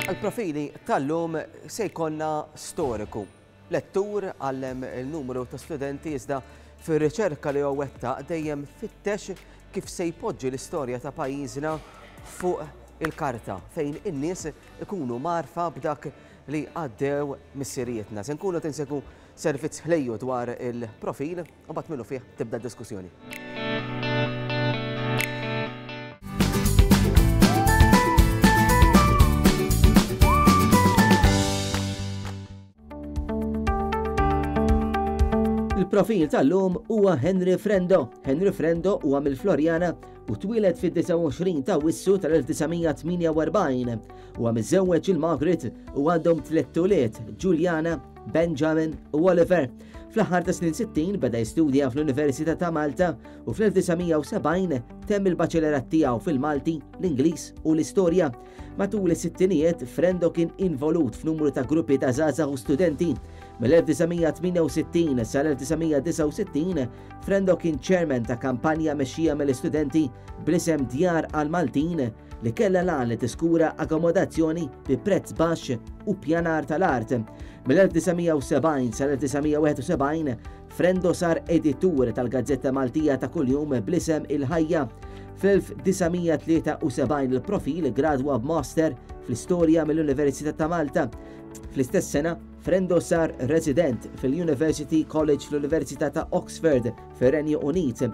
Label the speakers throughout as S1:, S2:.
S1: Għal-profili tal-lum se jkollna storiku. Lettur għallem il-numru ta' studenti iżda fir-riċerka li wettaq dejjem fittex kif se jpoġġi l-istorja ta' pajjiżna fuq il-karta fejn in-nies ikunu marfa b'dak li għaddew missirietna. Se nkunu tinsegu servizz ħlejju dwar il-profil u bat minnu fih tibda d-diskussjoni. Il-profil tal-lum huwa Henry Frendo. Henry Frendo huwa mill-Florjana u twieled fid-29 ta' Wissu tal-1948. Huwa miżewweġ il-Margaret u għandhom tliet tuliet, Juliana, Benjamin u Oliver. Fl-aħħar ta' snin 60 beda jistudja fl-Università ta' Malta u fl-1970 temm il-baċelerat tiegħu fil-Malti, l-Ingliż u l-Istorja. Matul is-sittinijiet Frendo kien involut f'numru ta' gruppi ta' żgħażagħ u studenti. Mill-1968 sal-1969 Frendo kien chairman ta' kampanja mexxija mill-istudenti bl-isem Djar għal-Maltin li kellha lan li tiskura akkomodazzjoni bi prezz baxx u pjanar tal-art. Mill-1970 sal-1971 Frendo sar editur tal-Gazzetta Maltija ta' kuljum bl-isem Il-Ħajja. Fl-1973 il-profil gradwa b'master fl-istorja mill-Università ta' Malta. Fl-istess sena Frendo sar resident fil-University College fl-Università ta' Oxford fir-Renju Unit.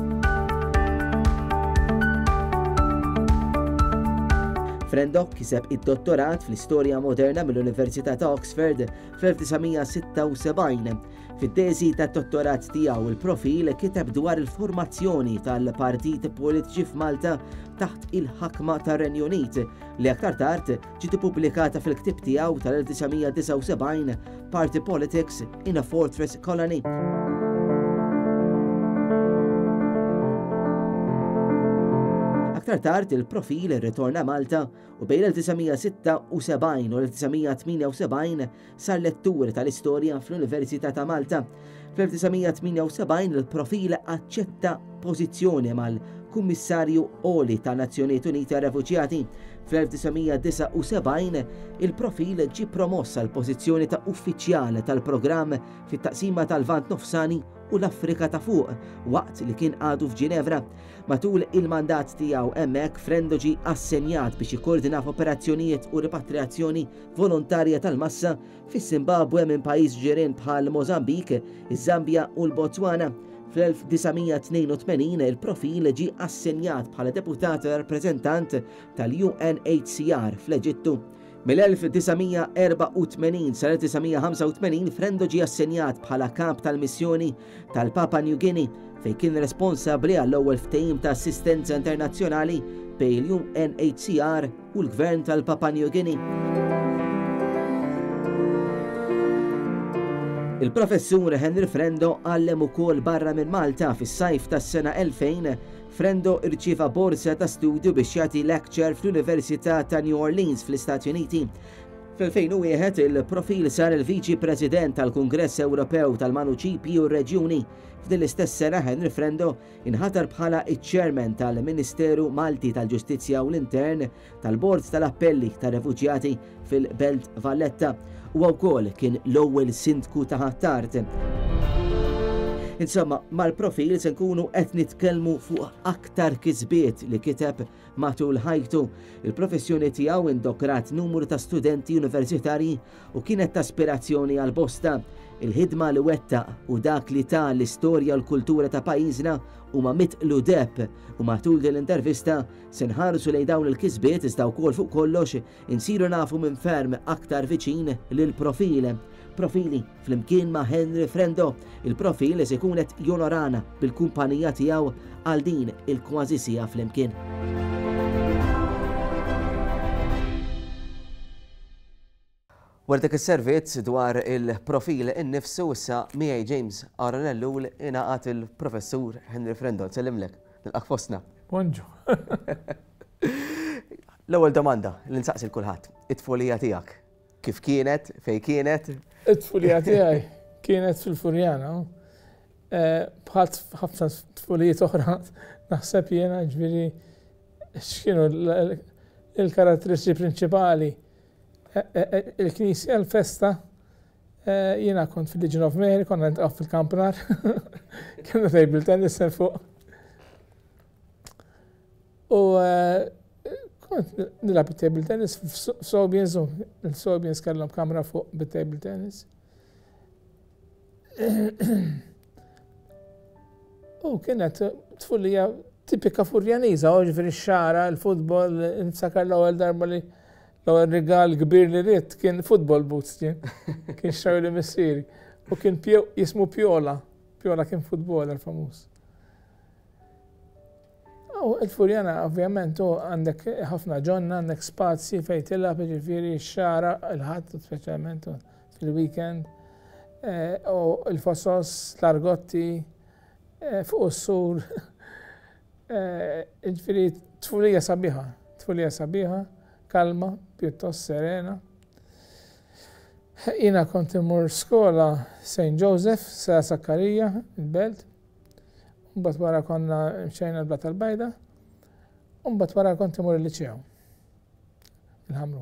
S1: Frendo kiseb id-dottorat fl-istorja moderna mill-Università ta' Oxford fl-1976. Fid-teżi tad-dottorat tiegħu il-profil kiteb dwar il-formazzjoni tal-partiti politiċi f'Malta taħt il-ħakma tar-Renju Unit li aktar tard ġiet ippubblikata fil-ktieb tiegħu tal-1979 Party Politics in a Fortress Colony. Aktar tard il-profil irritorna Malta u bejn l-1976 u l-1978 sar lettur tal-istorja fl-Università ta' Malta. Fl-1978 il-profil aċċetta pożizzjoni mal-Kummissarju Oli ta' Nazzjonijiet Uniti għar-Refuġjati. Fl-1979 il-profil ġie promossa l-pożizzjoni ta' uffiċjali tal-programm fit-taqsima tal-Lvant Nofsani u l-Afrika ta' fuq waqt li kien għadu f'Ġinevra. Matul il-mandat tiegħu hemmhekk Frendo ġie assenjat biex ikkoordina f'operazzjonijiet u ripatriazzjoni volontarja tal-massa fis-Zimbabwe minn pajjiż ġirien bħal Mozambik, iż-Zambja u l-Botswana. Fl-1982 il-profil ġie assenjat bħala deputat rappreżentant tal-UNHCR fl-Eġittu. Mill-1984 sal-1985 Frendo ġie assenjat bħala kap tal-missjoni tal-Papua New Guinea fejn kien responsabbli għall-ewwel ftehim ta' assistenza internazzjonali bejn l-UNHCR u l-Gvern tal-Papua New Guinea. Il-professur Henry Frendo għallem ukoll barra minn Malta fis-sajf tas-sena 2000. Frendo irċieva borsa ta' studju biex jagħti lecture fl-Università ta' New Orleans fl-Istati Uniti. Fl-2001 il-profil sar il-Viċi President tal-Kungress Ewropew tal-Manuċipji u r-Reġjuni. F'din l-istess sena Henry Frendo inħatar bħala iċ-Chairman tal-Ministeru Malti tal-Ġustizzja u l-Intern tal-Bord tal-Appelli tar-Refuġjati fil-Belt Valletta u wkoll kien l-ewwel sindku ta' Ħattart. Insomma, mal-profil se nkunu qed nitkellmu fuq aktar kisbiet li kiteb matul ħajtu. Il-professjoni tiegħu indokrat numru ta' studenti universitarji u kienet ta' aspirazzjoni għal bosta. Il-ħidma li wettaq u dak li ta' l-istorja u l-kultura ta' pajjiżna huma mitqlu deb u matul din l-intervista se nħarsu lejn dawn il-kisbiet iżda wkoll fuq kollox insiru nafu minn ferm aktar viċin lill-profil. Profili flimkien ma' Henry Frendo, il-profil se jkun qed jonorana bil-kumpanija tiegħu għal din il-kważi sija flimkien. Wardek is-servizz dwar il-profil innifsu issa miegħi James Aranellu ingħaqad il-professur Henry Frendo. Nsellimlek, nilqak fostna.
S2: Bonġu.
S1: L-ewwel domanda li nsaqsi l-kulħadd, it-tfulija tiegħek kif kienet, fejn kienet?
S2: It-tfulija tiegħi kienet fil-Furjana. Bħal ħafna tfulijiet oħra naħseb jiena ġifieri x'kienu il-karatteristiċi prinċipali Il-Knisja, l-festa, jiena kont fil-Legion of Mary, konna nitqaf fil-kampnar, kienna table tennis fuq. U kont nilab table tennis f'Sobians, il-Sobians kellhom kamra fuq bit-table tennis. U kienet tfullija tipika Furjaniża, ġifieri x-xara, il-futbol, niftakar l-ewwel darba li l-ewwel rigal kbir li ridt kien football boots kien xtraw li missieri. U kien jismu Pjola. Pjola kien footballer famuż. U il-Furjana ovvjament u għandek ħafna ġonna, għandek spazji fejn tilgħab ġifieri x-xara, il-ħadd speċjalment fil-weekend. U il-Fossos, l-Argotti, fuq is-sur. Ġifieri tfulija sabiħa, kalma, pjuttost serena. Jiena kont imur skola St. Joseph, sa Sakkarija, il-Belt. Mbagħad wara konna mxejna l-Blat tal-Bajda. Mbagħad wara kont imur il-liċew. Il-Ħamru.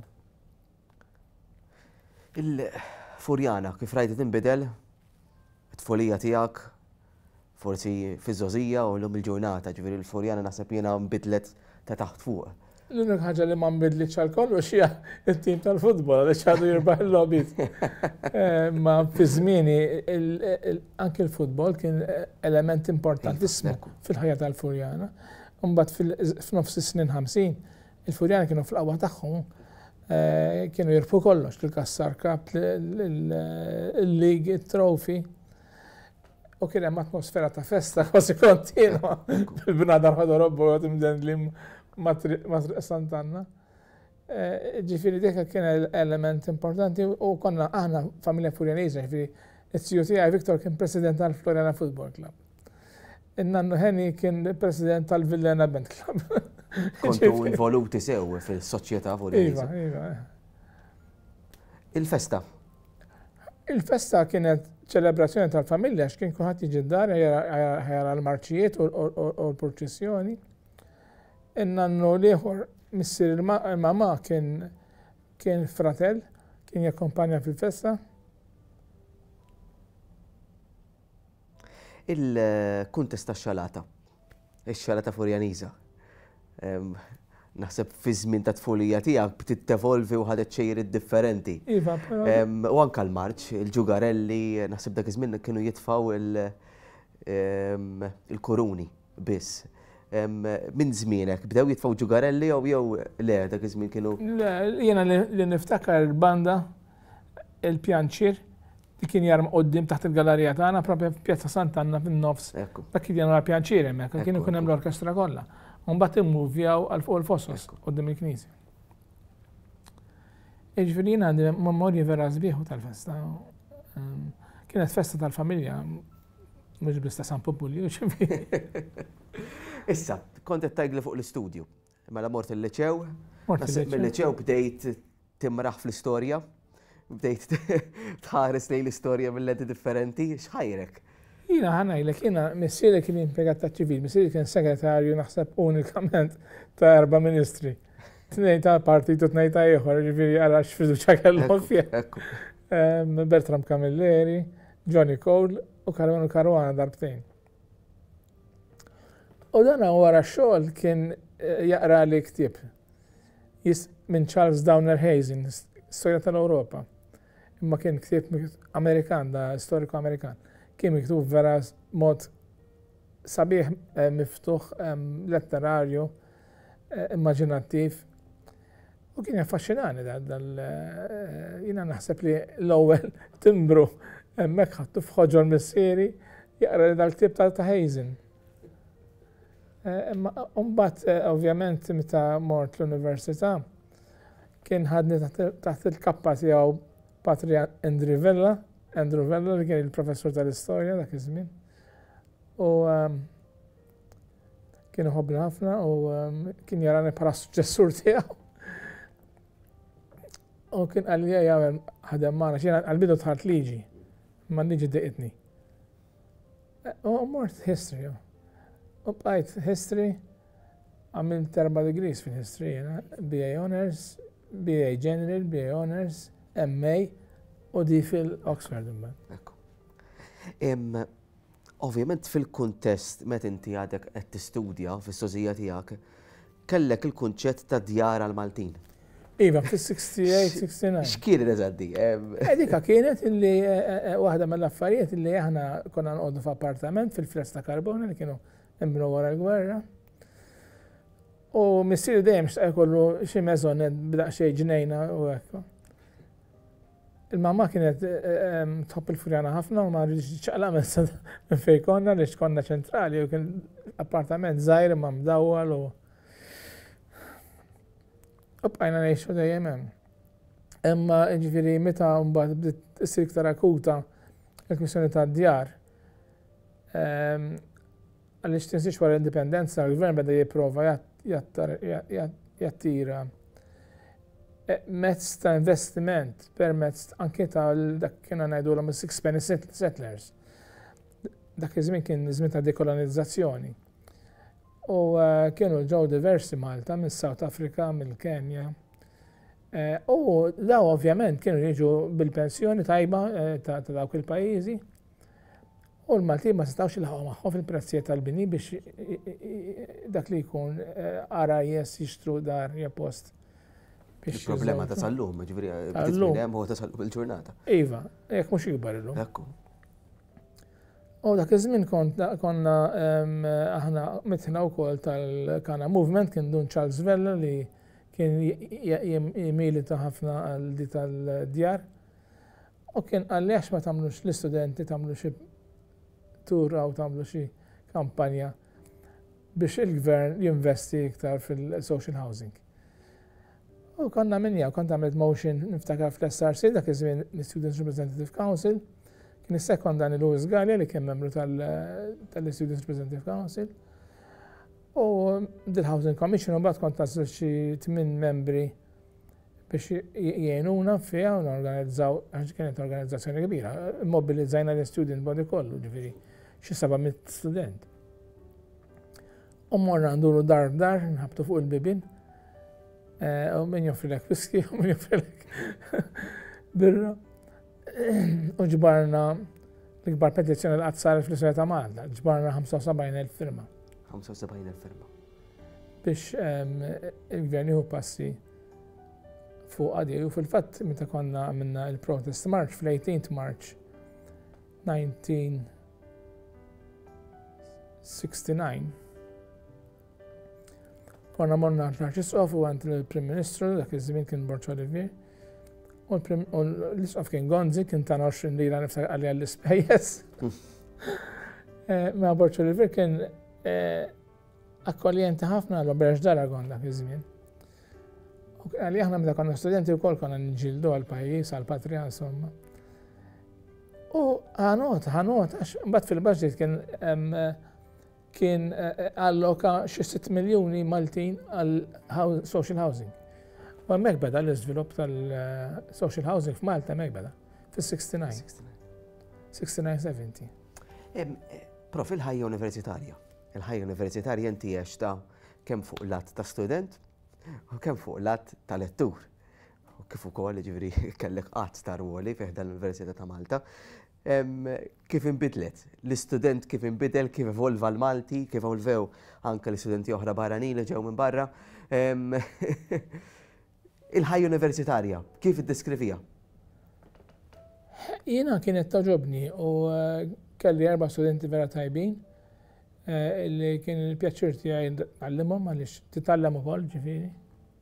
S1: Il-Furjana, kif rajt tinbidel, it-tfulija tiegħek, forsi fiż-żożija u l-lum il-ġurnata, ġifieri il-Furjana naħseb jiena nbidlet ta' taħt fuq.
S2: L-unika ħaġa li ma nbidlitx għal-kollu xija il-tim tal-futbol, għaliex għadu jirbaħ il-lobbiet. Ma fi żmieni anke l-futbol kien element importantissimu fil-ħajja tal-Furjana. Mbagħad f'nofs is-snin 50, il-Furjana kienu fl-qawwa tagħhom, kienu jirpu kollox, il-Kassar Cup, il-Lig, it-Trophy. U kien hemm atmosfera ta' festa kważi kontinwa bil-bnadar ħadu robbu għad imden li ma Sant'Anna. Ġifieri dik kien element importanti u konna aħna familja Furjaniża, ġifieri it-tiju tiegħi Viktor kien president tal-Floriana Football Club. In-nannu Henny kien president tal-Villena Band Club.
S1: Kontu involuti sew fil-soċjetà Furjaniża.
S2: Iva.
S1: Il-festa.
S2: Il-festa kienet ċelebrazzjoni tal-familja, x'kien kulħadd jiġi d-dar ħajara l-marċijiet u l-proċessjoni. In-nannu l-ieħor missier il-mama kien fratel, kien jakkompanja fil-festa.
S1: Il-kuntest tax-xalata, ix-xalata Furjaniża. Naħseb fi żmien ta' tfulija tiegħek tittevolvi u ħadet xejriet differenti.
S2: Iva,
S1: u anke l-marċ, il-ġugarelli, naħseb dak iż-żmien kienu jitfgħu il-kuruni biss. Minn żmienek bdew jitfgħu ġugarelli jew le dak iż-żmien kienu.
S2: Jiena li niftakar il-banda il-pjanċir li kien jarm qoddim taħt il-gallerija tagħna propja f'Pjazza Sant'Anna fin-nofs. Dak kien jara pjanċir hemmhekk, kienu kien hemm l-orkestra kollha. Mbagħad immuvjaw għal fuq il-Fossos qudiem il-Knisja. Jiġifieri jien għandi memorji vera sbieħu tal-festa. Kienet festa tal-familja, mhux biss ta' San Populju,
S1: Issa, kont qed tajgli fuq l-istudju. Mela mort il-liċew, mill-liċew bdejt timraħ fl-istorja, bdejt tħares lejn l-istorja mill-lenti differenti, x'ħajrek?
S2: Jiena ħanajlek, jiena missieri kien impjegat ta' ċivil, missieri kien segretarju naħseb unikament ta' 4 ministri. 2 ta' partitu 2 ta' ieħor, ġifieri ara x'fiduċja kellhom fih. Bertram Camilleri, Johnny Cole u Caruana darbtejn. U dan wara x-xogħol kien jaqra li ktieb minn Charles Downer Hazen, Storja tal-Ewropa. Imma kien ktieb Amerikan, da storiku Amerikan. Kien miktub vera mod sabiħ, miftuħ, letterarju, immaġinattiv. U kien affaxxinani jiena naħseb li l-ewwel timbru hemmhekk ħadtu f'ħoġor missieri jaqra dal-ktieb ta' Hazen. Mbagħad ovvjament meta mort l-università kien ħadni taħt il-kappa tiegħu Patria Andrew Vella li kien il-professur tal-istorja dak iż-żmien. U kien iħobbni ħafna u kien jarani bħala suċċessur tiegħu. U kien qal li jagħmel ħadem magħna x'jiena għall-bidu tħart liġi, ma liġi deqitni. U mort history. U bqajt history, għamilt 4 degrees fil-history, BA Honors, BA General, BA Honors, MA u di fil-Oxford imbagħad.
S1: Ovvjament fil-kuntest meta inti għadek qed tistudja fis-sożija tiegħek kellek il-kunċett ta' djar għal Maltin.
S2: Iva, fil-68, 69.
S1: X'kien eżaddi?
S2: Dika kienet illi waħda mill-affarijiet illi aħna konna nqogħdu f'appartament fil-Frez ta' Karbona li kienu imbnu wara l-gwerra. U missier dejjem xtaq jkollu xi meżonet b'daqsxejn ġnejna u hekk. Il-mamma kienet tħobb il-Furjana ħafna u ma rridx ċaqla minn fejn konna li konna ċentrali u kien appartament żgħir imma mdawwal u bqajna ngħixu dejjem hemm. Imma ġifieri meta mbagħad bdiet issir iktar akuta il-kwistjoni tad-djar għaliex tinsiex wara l-indipendenza l-gvern beda jipprova jattira mezz ta' investiment permezz anke ta' dak kienu ngħidulhom is-sixpenny settlers. Dak iż-żmien kien żmien ta' dekolonizzazzjoni. U kienu ġew diversi Malta, mis-South Africa, mill-Kenja. U daw ovvjament kienu jiġu bil-pensjoni tajba ta' dawk il-pajjiżi. U l-Maltin ma setgħux ilħaqgħu magħhom fil-prezzijiet tal-bini biex dak li jkun RIS jixtru dar post.
S1: Il-problema ta' sal-lum, ġifieri bdiet minn hemm u tasal il-ġurnata.
S2: Iva, jekk mhux jikbar illum.
S1: Ekku.
S2: U dak iż-żmien konna aħna mitħna wkoll tal-Kana Movement kien dun Charles Vella li kien jimilita ħafna għal di tal-djar. U kien għalli għax ma tagħmlux l-istudenti tagħmlu xi tura u tagħmlu xi kampanja biex il-gvern jinvesti iktar fil-social housing. U konna minnja, kont għamilt motion niftakar fl-SRC, dak iż-żmien l-Students Representative Council, kien is-sekondani Louis Gallia li kien membru tal-Students Representative Council. U dil-Housing Commission u mbagħad kont taslu xi 8 membri biex jgħinuna fiha u norganizzaw, għax kienet organizzazzjoni kbira, mobilizzajna l-student body kollu, ġifieri xi 700 student. U morna nduru dar, nħabtu fuq il-bibin. U min joffrilek whisky, u min joffrilek birra. U ġbarna l-ikbar petizzjoni l-qatt saret fl-Istoria ta' Malta, ġbarna 75,000 firma.
S1: 75,000 firma.
S2: Biex il-gvern jieħu passi fuq għadi. U fil-fatt meta konna għamilna il-protest march fl-18 March 1969. Konna morna l-Arċisqof u għand il-Prim Ministru, dak iż-żmien kien Borċ Olivier. U l-Isqof kien Gonzi, kien ta' 20 lira nifsa għalli għall-ispejjeż. Ma Borċ Olivier kien akkoljenti ħafna għal-Berġ Daragon dak iż-żmien. Għalli aħna meta konna studenti wkoll konna nġildu għal-pajjiż, għal-patrija, insomma. U ħanot, għax mbagħad fil-budget kien alloka xi 6 miljuni Maltin għal social housing. U hemmhekk beda l-iżvilupp tal-social housing f'Malta hemmhekk beda fis-69. 69-70.
S1: Prof, il-ħajja universitarja. Il-ħajja universitarja inti għexta kemm fuq lat ta' student u kemm fuq lat ta' lettur. U kif ukoll ġifieri kellek qatt ta' ruoli fih l-Università ta' Malta. Kif inbidlet? L-istudent kif inbidel, kif evolva l-Malti, kif evolvew anke l-istudenti oħra barranin li ġew minn barra. Il-ħajja universitarja, kif iddeskrivija?
S2: Jiena kienet taġobni u kelli 4 studenti vera tajbin li kien il-pjaċir tiegħi ntallimhom għaliex titgħallem ukoll ġifieri.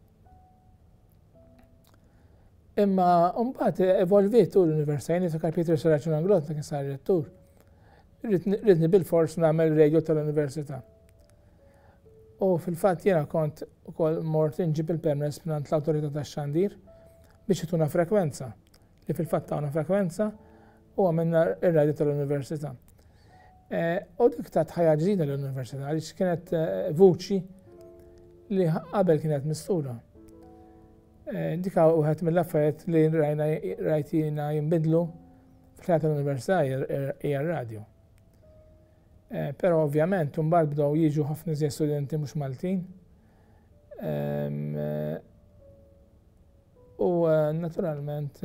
S2: Imma mbagħad evolviet tul l-Università, jien niftakar Peter Saraċun Anglot kien sar rettur. Ridni bil-fors nagħmel radio tal-Università. U fil-fatt jiena kont ukoll mort inġib il-permess minn l-Awtorità tax-Xandir biex ituna frekwenza. Li fil-fatt tawna frekwenza u għamilna ir-radio tal-Università. U dik tat ħajja ġdida l-Università għaliex kienet vuċi li qabel kienet mistura. Dika uħet mill-affarijiet li rajtina jinbidlu fl-ħajja tal-Università hija r-radio. Però ovvjament mbagħad bdew jiġu ħafna iżjed studenti mhux Maltin. U naturalment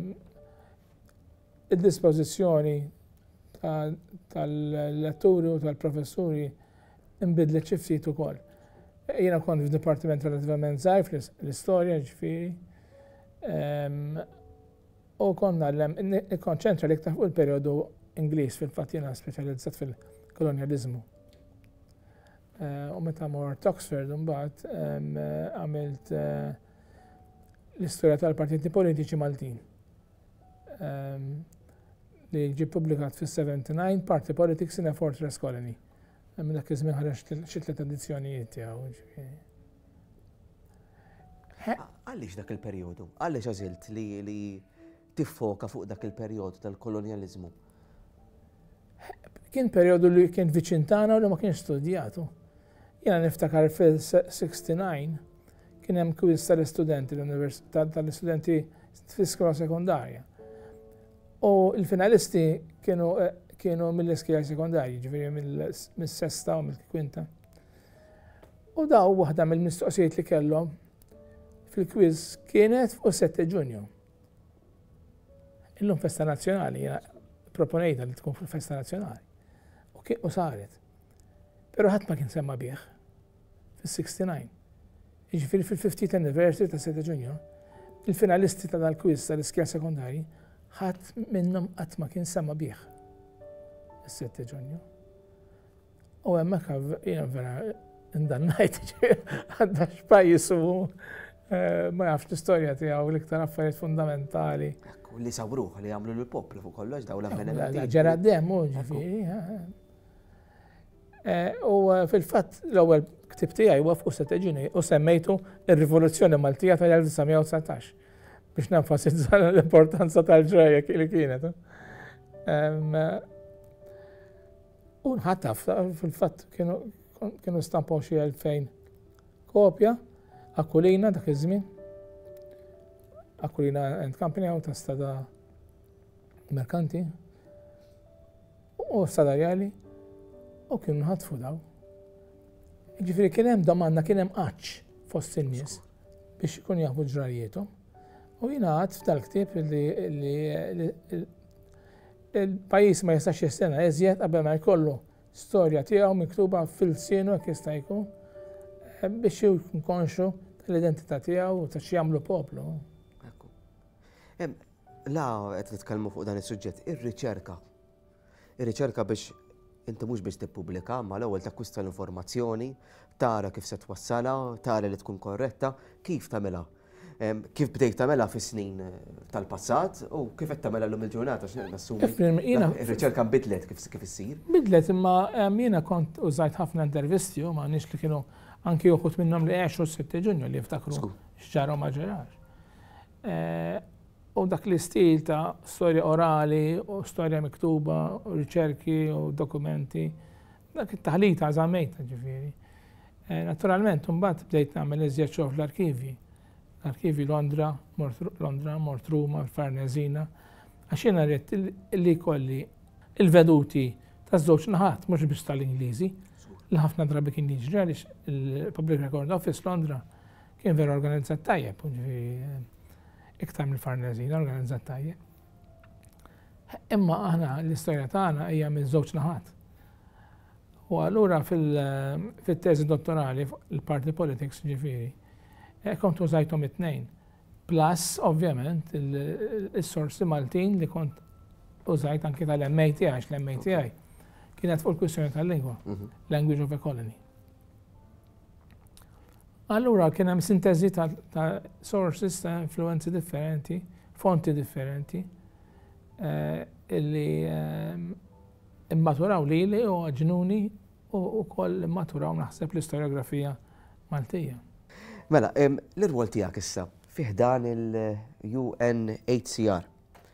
S2: id-dispożizzjoni tal-letturi u tal-professuri imbidlet xi ftit ukoll. Jiena kont f'dipartiment relativament żgħir fl-istorja ġifieri. U konna nikkonċentra l-iktar fuq il-perjodu Ingliż fil-fatt jiena speċjalizzat fil-kolonjaliżmu. U meta mort Oxford imbagħad għamilt l-istorja tal-partiti politiċi Maltin. Li ġie ppubblikat fis-79 Party Politics in a Fortress Colony. Minn dak iż-żmien ħareġ xi tliet edizzjonijiet tiegħu.
S1: Għaliex dak il-perjodu? Għaliex għażilt li tiffoka fuq dak il-perjodu tal-kolonjaliżmu? Kien
S2: perjodu li kien viċin tagħna u li ma kienx studjatu. Jiena niftakar fil-69 kien hemm kwiz tal-istudenti tal-istudenti fl-iskola sekondarja. U l-finalisti kienu mill-iskejjel sekondarji, ġifieri mis-sesta u mill-kwinta. U daw waħda mill-mistoqsijiet li kellhom fil-kwiz kienet fuq 7 Ġunju. Illum festa nazzjonali, jiena proponejta li tkun fil-festa nazzjonali. U saret. Però ħadd ma kien semma bih fil-69. Jiġifieri fil-50th anniversary ta' 7 Ġunju, il-finalisti ta' dal-kwiz tal-iskejjel sekondarji ħadd minnhom qatt ma kien semma bih is-7 Ġunju. U hemmhekk jiena vera indannajt għadda x'pajjiż u ma jafx l-istorja tiegħu l-iktar affarijiet fundamentali.
S1: Li sawruh li jagħmlu lill-poplu fuq kollox dawn l-avvenimenti.
S2: Ġara d-demm ġifieri. U fil-fatt l-ewwel ktib tiegħi huwa fuq 7 Ġunju u semmejtu ir-Rivoluzzjoni Maltija tal-1919 biex nenfasizza l-importanza tal-ġrajja li kienet. U nħattaf fil-fatt kienu stampaw xi 2000 kopja Aquilina dak iż-żmien. Aquilina and Company u ta' stada merkanti u stada reali u kienu nħatfu daw. Ġifieri kien hemm domanda, kien hemm qaċċ fost in-nies biex ikunu jaħbu ġrarjietom. U jiena għad f'dal-ktieb li il-pajjiż ma jistax jistenna eżjed qabel ma jkollu storja tiegħu miktuba fil-sienu jekk jista' jkun biex jkun konxu tal-identità tiegħu u ta' x'jagħmlu poplu.
S1: La qed nitkellmu fuq dan is-suġġett, ir-riċerka. Ir-riċerka biex inti mhux biex tippubblika, ma l-ewwel takkwista l-informazzjoni, tara kif se twassalha, tara li tkun korretta, kif tagħmilha. Kif bdejt tagħmilha fis-snin tal-passat u kif qed tagħmilha llum il-ġurnata nassumi. Ir-riċerka nbidlet kif issir.
S2: Bidlet imma jiena kont użajt ħafna intervisti u m'għandniex li kienu anki joħud minnhom li għexu 6 Ġunju li jiftakru x'ġara u ma ġarax. U dak l-istil ta' storja orali u storja miktuba u riċerki u dokumenti, dak it-taħlita żammejta ġifieri. Naturalment imbagħad bdejt nagħmel iżjed xogħol fl-arkivji. L-arkivi Londra, mort Ruma, Farnesina, għax jiena rrid li kolli il-veduti taż-żewġ naħat, mhux biss tal-Ingliżi, li ħafna drabi kien jiġri għaliex il-Public Record Office Londra kien vera organizzat tajjeb, iktar mill-Farnesina organizzat tajjeb. Imma aħna l-istorja tagħna hija minn żewġ naħat. U allura fil-teżi dottorali il-Party Politics ġifieri kont użajthom it-tnejn. Plus, ovvjament, il-sorsi Maltin li kont użajt anki tal-MA tiegħi, l-MA tiegħi kienet fuq il-kwistjoni tal-lingwa, Language of a Colony. Allura kien hemm sintesi ta' sources ta' influenzi differenti, fonti differenti, illi immaturaw lili u ġnuni u koll immaturaw naħseb l-istoriografija Maltija.
S1: Mela, l-irwol tiegħek issa fih dan il-UNHCR.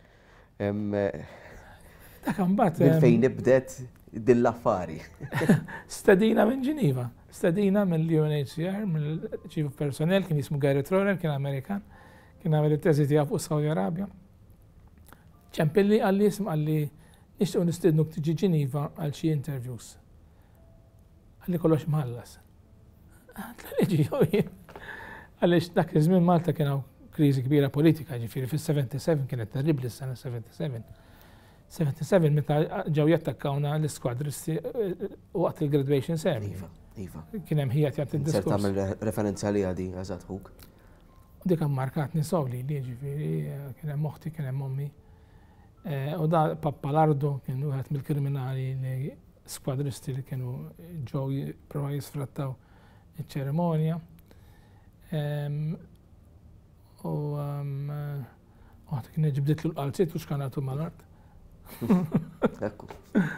S2: Dak imbagħad
S1: minn fejn nibdet din l-affari.
S2: Stedina minn Ġiniva, stedina mill-UNHCR, mill-Chief of Personnel, kien jismu Gary Troller, kien Amerikan, kien għamel it-teżi tiegħu fuq Saudi Arabja. ċempilli għalli jism għalli nixtiequ nistednuk tiġi Ġiniva għal xi interviews. Għalli kollox mħallas. Għalli ġi għaliex dak iż-żmien Malta kienu kriżi kbira politika, ġifieri fis-77 kienet terribli s-sena 77. 77 meta ġew jattakkawna l-iskwadristi waqt il-graduation ceremony.
S1: Iva.
S2: Kien hemm ħijat jagħti
S1: Ser
S2: d-diskors.
S1: tagħmel referenza li għadi, eżatt huk.
S2: Dik markatni sowli li ġifieri kien hemm moħħti, kien hemm ommi. U da Pappalardo kien wieħed mill-kriminali li skwadristi li kienu ġew jipprova jisfrattaw iċ-ċerimonja. U waħda kien ġibditlu l-qalzit u xkanatu mal-art.
S1: Ekku.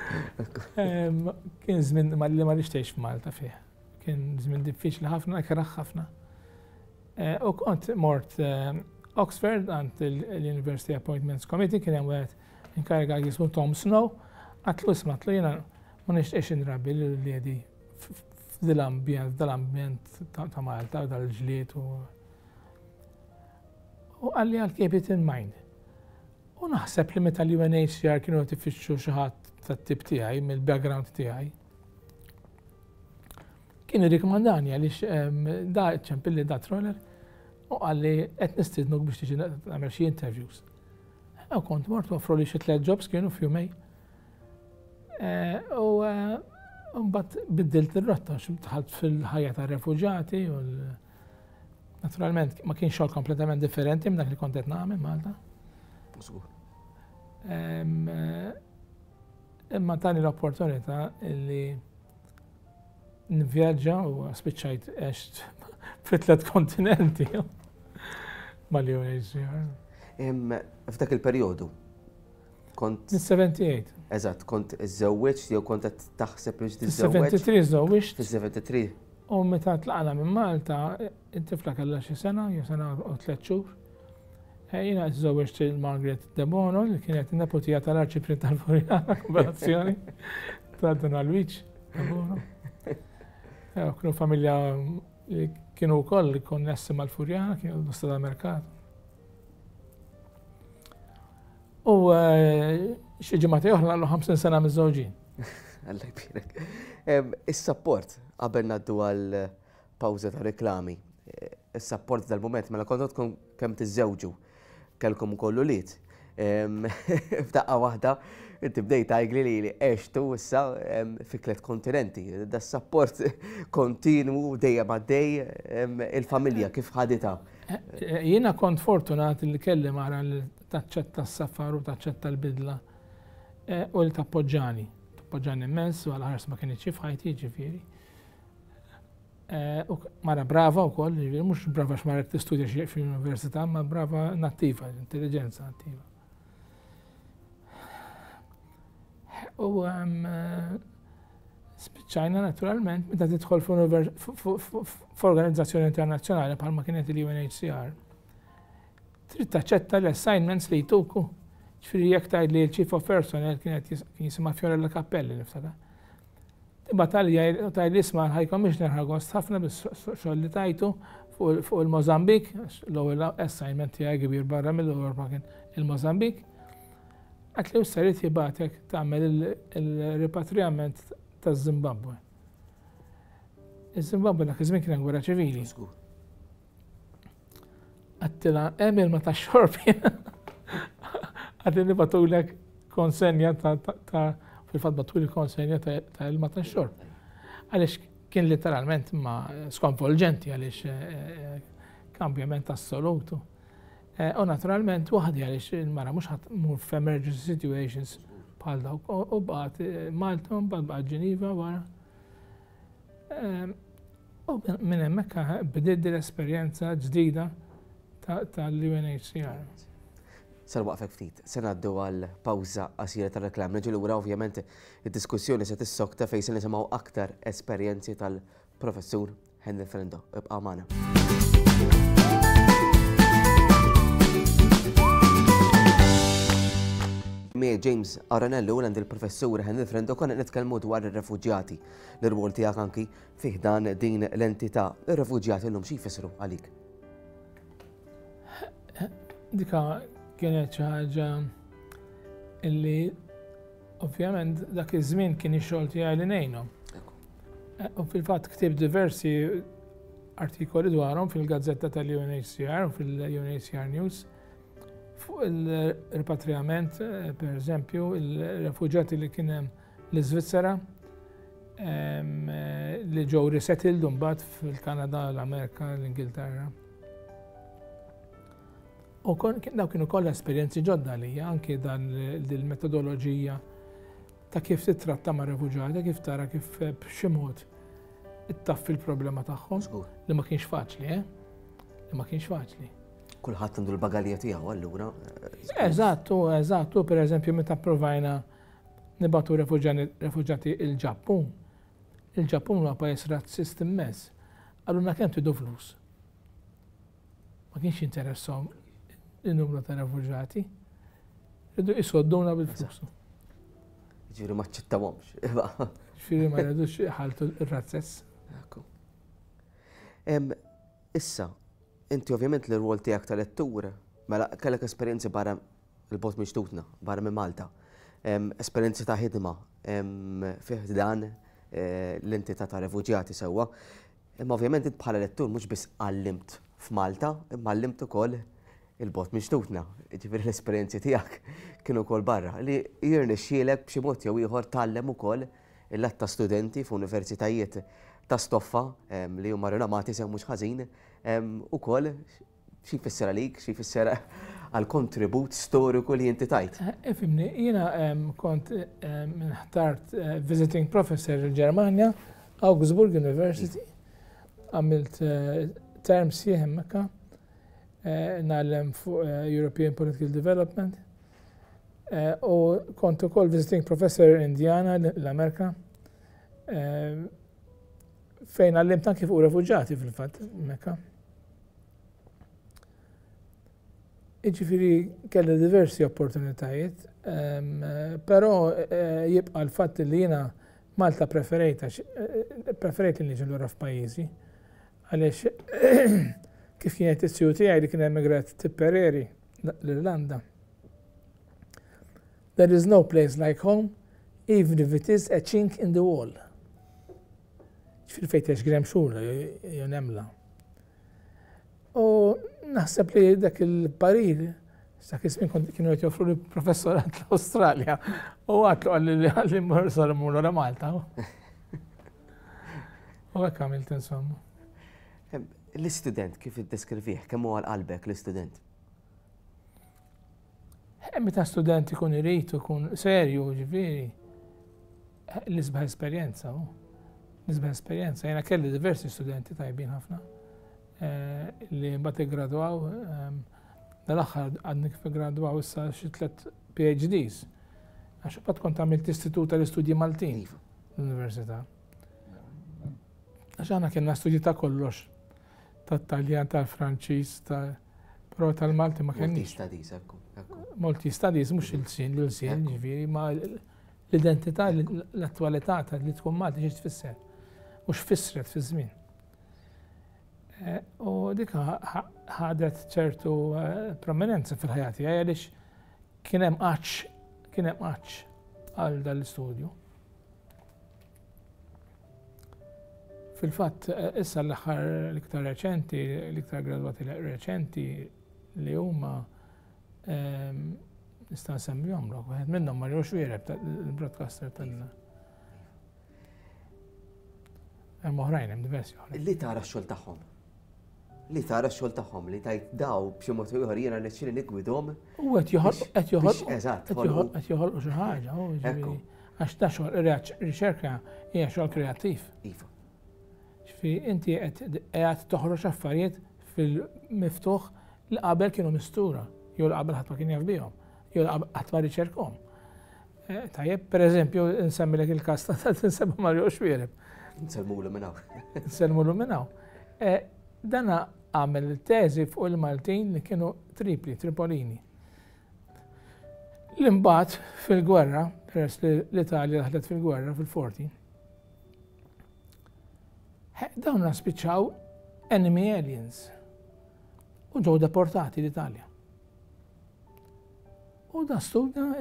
S2: Kien żmien li ma nixtiex f'Malta fih. Kien żmien diffiċli ħafna, kraħ ħafna. U kont mort Oxford għand l-University Appointments Committee kien hemm wieħed inkariga jismu Tom Snow, għatlu ismatlu jiena ma nixtiex inrabi li għedi f'dal-ambjent ta' Malta u dal-ġlied u għalli I'll keep it in mind. U naħseb li meta l-UNHCR kienu tifixxu xi ħadd tat-tip tiegħi mill-background tiegħi. Kien irrikomandani għaliex da ċempilli da troller u għalli qed nistidnuk biex tiġi nagħmel xi interviews. U kont mort offru li xi 3 jobs kienu f'jumej. U mbagħad biddilt ir-rotta dħalt fil-ħajja tar-refuġjati u naturalment ma kienx xogħol kompletament differenti minn dak li kont qed nagħmel Malta. Imma tani l-opportunità li nivvjaġġa u spiċċajt għext fit-3 kontinenti mal-UNHCR.
S1: F'dak il-perjodu kont.
S2: Nis-78.
S1: Eżatt, kont iżżewweġt jew kont qed taħseb li tiżżewweġ?
S2: Fis-73 żewwiġt.
S1: Fis-73.
S2: U meta tlaqna minn Malta, it-tifla kellha xi sena, jew sena u 3 xhur. Jiena żewweġt il-Margaret De Bono li kienet in-nepotija tal-Arċipri tal-Furjana, kombinazzjoni ta' Donald Luigi De Bono. Kienu familja li kienu wkoll konnessi mal-Furjana, kienu l-Bosta tal-Merkat. U xi ġimgħa oħra għallu 50 sena miż-żewġin.
S1: Alla jbierek. Is-sapport qabel ngħaddu għal pawża ta' reklami. Is-sapport dal-mument mela kont tkun kemm tiżżewġu kellkom ukoll ulied. F'daqqa waħda inti bdejt għajgli li għextu issa fi 3 kontinenti. Da s-sapport kontinu dejjem għaddej il-familja kif ħaditha.
S2: Jiena kont fortunat li kelli mara li taċċetta s-safar u taċċetta l-bidla u li tappoġġani. Tappoġġani immens u għal-ħars ma kienx f'ħajti ġifieri. Mara brava wkoll, mhux brava x'mara tistudja xi fl-università, ma brava nattiva, intelligenza nattiva. U spiċċajna naturalment meta tidħol f'organizzazzjoni internazzjonali bħalma kienet il-UNHCR. Trid taċċetta l-assignments li jtuku. Ġifieri jekk tgħid li l-Chief of Personnel kien jisimha Fiorella Cappelli niftakar. Imma tal-li isma' l-High Commissioner ħagost ħafna bis-xogħol li tajtu fuq il-Mozambik, l-ewwel assignment tiegħi kbir barra mill-Ewropa kien il-Mozambik. Għat li sarit jibatek tagħmel il-repatriament taż-Zimbabwe. Iż-Zimbabwe dak iż-żmien kien gwerra ċivili. Għattila emil ma tax-xorb għadli nibatulek konsenja ta' fil-fatt batuli konsenja ta' ilma ta' xorb. Għalix kien literalment ma skonvolġenti għalix kambjament assolutu. U naturalment waħdi għalix il-mara mux mur f'emergency situations bħal dawk u baqat Malta u baqat Ġeniva wara. U minn hemmhekk bdiet l-esperjenza ġdida tal-UNHCR.
S1: Sar waqfek ftit, se ngħaddu għal pawża qasira tar-reklam. Niġu lura ovvjament id-diskussjoni se tissokta fejn se nisimgħu aktar esperjenzi tal-professur Henry Frendo. Ibqa' magħna. Mie James Aranello u għand il-professur Henry Frendo konna nitkellmu dwar ir-refuġjati. L-irwol tiegħek anki fih dan din l-entità. Ir-refuġjati llum xi jfissru għalik?
S2: Dika kienet xi ħaġa illi ovvjament dak iż-żmien kien ix-xogħol tiegħi li ngħinhom. U fil-fatt ktieb diversi artikoli dwarhom fil-gazzetta tal-UNHCR u fil-UNHCR News fuq il-repatriament, per eżempju, il-refuġati li kien hemm l-Iżvizzera li ġew resettled mbagħad fil-Kanada, l-Amerika, l-Ingilterra. U daw kienu kollha esperjenzi ġodda għalija, anke dan il-metodoloġija ta' kif titratta ma' refuġati, kif tara kif b'xi mod ittaffi l-problema tagħhom li ma kienx faċli, li ma kienx faċli.
S1: Kulħadd għandu l-bagalja tiegħu allura.
S2: Eżattu, pereżempju meta provajna nibatu refuġati il-Ġappun. Il-Ġappun huwa pajjiż razzist immens. Għalluna kemm tridu flus. Ma kienx jinteressahom il-numru ta' refuġati. Ridu jisodduna bil-flus.
S1: Ġifieri ma ċċittawhomx.
S2: Ġifieri ma rridux ħaltu r-razzess.
S1: Issa, inti ovvjament l-rwol tiegħek tal-lettura, mela kellek esperjenzi barra il-bot mixtutna, barra minn Malta. Esperjenzi ta' ħidma fih dan l-entità ta' refuġjati sewwa. Imma ovvjament int bħala lettur mhux biss għallimt f'Malta, imma għallimt ukoll il-bot mixtutna. Ġifieri l-esperjenzi tiegħek kienu wkoll barra li jirnexxielek b'xi mod jew ieħor tgħallem ukoll il-lat ta' studenti f'universitajiet ta' stoffa li huma rinomati sew mhux ħażin ukoll xi jfisser għalik, xi jfisser għal kontribut storiku li inti tajt.
S2: Ifimni, jiena kont ħtart visiting professor il-Ġermanja, Augsburg University, għamilt term sieħ hemmhekk nagħlem fuq European Political Development u kont ukoll visiting professor Indiana l-Amerika fejn għallimt anke fuq refuġjati fil-fatt Mekka. Iġifieri kelli diversi opportunitajiet, però jibqa' l-fatt li jiena Malta preferejt li niġi lura f'pajjiżi għaliex kif kienet is-siju tiegħi li kien emigrat Tipperary l-Irlanda. There is no place like home, even if it is a chink in the wall. Fil-fejt grem xhur jew nemla. U naħseb li dak il-parir, dak ismin kienu qed joffru li professorat l-Awstralja u għatlu għalli sar mmur wara Malta. U hekk għamilt insomma.
S1: L-istudent kif iddeskrivih, kemm huwa qalbek l-istudent?
S2: Meta student ikun irid ikun serju ġifieri l-isbaħ esperjenza. Nisba esperienza, jena kelli diversi studenti tajbin ħafna li mbagħad iggradwaw dal-aħħar għadni kif iggradwaw issa xi 3 PhDs. Għax mbagħad kont għamilt Istitut tal-Istudji Maltin l-Università. Għax aħna kienna studji ta' kollox, tat-Taljan, tal-Franċiż, però tal-Malti ma kienniex. Multi studies, mhux il-sin, l-sin, ġifieri, ma l-identità, l-attwalità li tkun Malti xi tfisser. U x'fissret fi żmien. U dik ħadet ċertu prominenza fil-ħajja tiegħi għaliex kien hemm qaċċ għal dal-istudju. Fil-fatt issa l-aħħar l-iktar reċenti, l-iktar gradwati reċenti li huma nista' nsemmihom lok, wieħed minnhom Mario Xwiereb il-broadcaster tal- Hemm oħrajn, hemm diversi oħrajn.
S1: Li tara x-xogħol tagħhom. Li tara x-xogħol tagħhom li tajt daw b'xi mod ieħor jiena nexxieli nigwidhom.
S2: U qed joħolqu xi ħaġa, għax da xogħol riċerka hija xogħol kreattiv.
S1: Iva.
S2: Ġifieri inti qed toħroġ affarijiet fil-miftuħ li qabel kienu mistura, jew li qabel ħadd ma kien jaf bihom, jew qatt ma riċerkhom. Tajjeb, pereżempju, nsemmilek il-każ ta' tinsemma Mario Xwiereb.
S1: Nselmulu minnaw.
S2: Nselmulu minnaw. Dana għamel teżi fuq il-Maltin li kienu tripolini. L-imbat fil-gwerra, peress li l-Italja daħlet fil-gwerra fil-40, dawna spiċċaw enemy aliens u ġew deportati l-Italja. U da studna